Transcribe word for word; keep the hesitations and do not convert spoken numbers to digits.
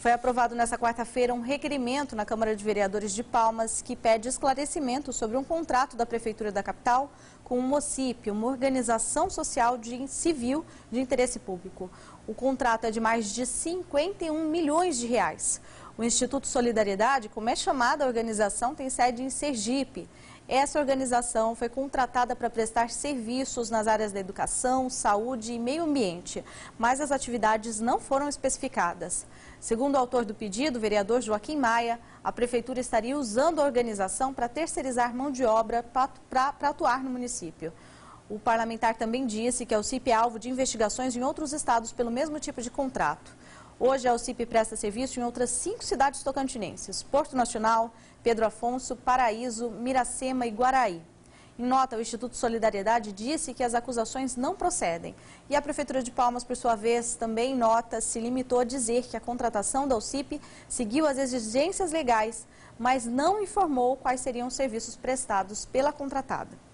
Foi aprovado nesta quarta-feira um requerimento na Câmara de Vereadores de Palmas que pede esclarecimento sobre um contrato da Prefeitura da capital com o MOCIP, uma organização social de, civil de interesse público. O contrato é de mais de cinquenta e um milhões de reais. O Instituto Solidariedade, como é chamada a organização, tem sede em Sergipe. Essa organização foi contratada para prestar serviços nas áreas da educação, saúde e meio ambiente, mas as atividades não foram especificadas. Segundo o autor do pedido, o vereador Joaquim Maia, a Prefeitura estaria usando a organização para terceirizar mão de obra para atuar no município. O parlamentar também disse que a UCIP é alvo de investigações em outros estados pelo mesmo tipo de contrato. Hoje, a UCIP presta serviço em outras cinco cidades tocantinenses: Porto Nacional, Pedro Afonso, Paraíso, Miracema e Guaraí. Em nota, o Instituto Solidariedade disse que as acusações não procedem. E a Prefeitura de Palmas, por sua vez, também em nota, se limitou a dizer que a contratação da UCIP seguiu as exigências legais, mas não informou quais seriam os serviços prestados pela contratada.